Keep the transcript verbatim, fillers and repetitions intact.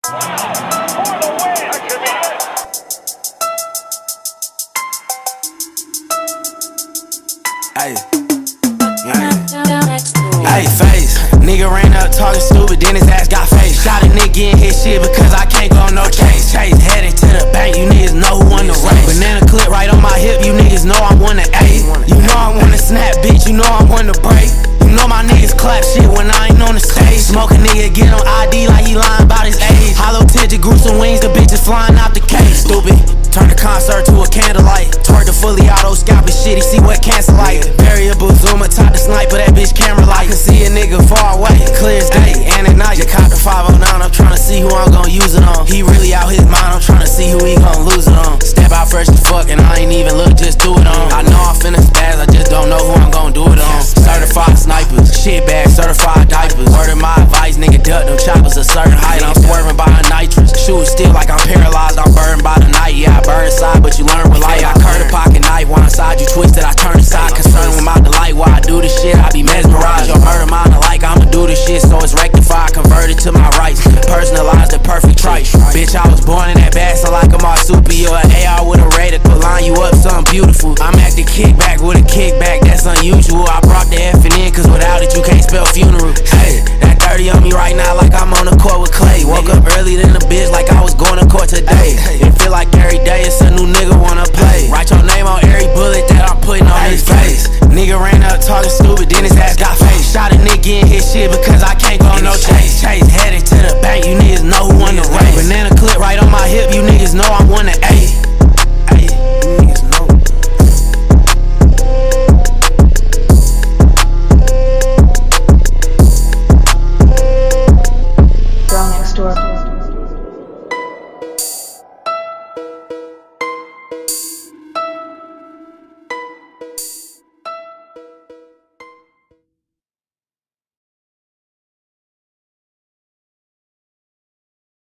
For the win. That could be it. Hey, hey, face. Nigga ran up talking stupid, then his ass got face. Shot a nigga in his shit because I can't go no chase. Chase headed to the bank, you niggas know who won the race. Banana clip right on my hip, you niggas know I won the eight. You know I wanna snap, bitch, you know I wanna break. You know my niggas clap shit when I ain't on the stage. Smoke a nigga, get on I D like he lying about his age. Hollow tidget, gruesome wings, the bitches flying out the cage. Stupid, turn the concert to a candlelight. Twerk the fully auto, scalp his shit, he see what cancer light. Variable zoomer, top the sniper, that bitch camera light. Can see a nigga far away, clear as day, and at night. You caught the five oh nine, I'm tryna see who I'm gon' use it on. He really out his mind, I'm tryna see who he gon' lose it on. Step out fresh as fuck, and I ain't even look, just do it on. I know I'm finna spaz, I just don't know who I'm gon' do it on. Certified snipers, shit bag, certified diapers. Word of my advice, nigga, duck them choppers a certain height. I'm swerving by a nitrous, shooting still like I'm paralyzed. I'm